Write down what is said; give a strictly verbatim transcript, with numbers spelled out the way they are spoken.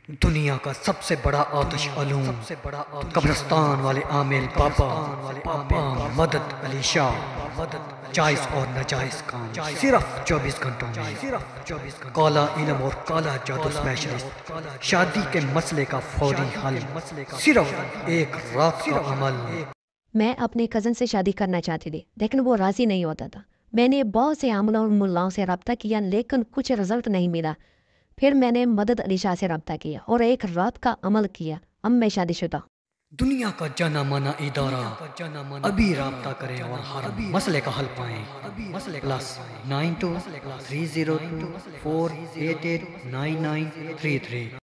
दुनिया का सबसे बड़ा आतिश अलूम सबसे बड़ा कब्रिस्तान वाले आमिल बाबा पापा मदद अली शाह मदद जायज और नाजायज काम सिर्फ चौबीस घंटों में सिर्फ चौबीस घंटों काला इल्म और काला जादू स्पेशलिस्ट शादी के मसले का फौरी हल सिर्फ एक रात का अमल। मैं अपने कज़न से शादी करना चाहती थी लेकिन वो राज़ी नहीं होता था। मैंने बहुत से आमलों और मुल्लाओं से रब्ता किया लेकिन कुछ रिजल्ट नहीं मिला। फिर मैंने मदद अली शाह से रब्ता किया और एक रात का अमल किया। अब मैं शादीशुदा। दुनिया का जाना माना इदारा अभी राब्ता करें और हर मसले का हल पाएं। मसले plus nine two three zero two four eight eight nine nine three three.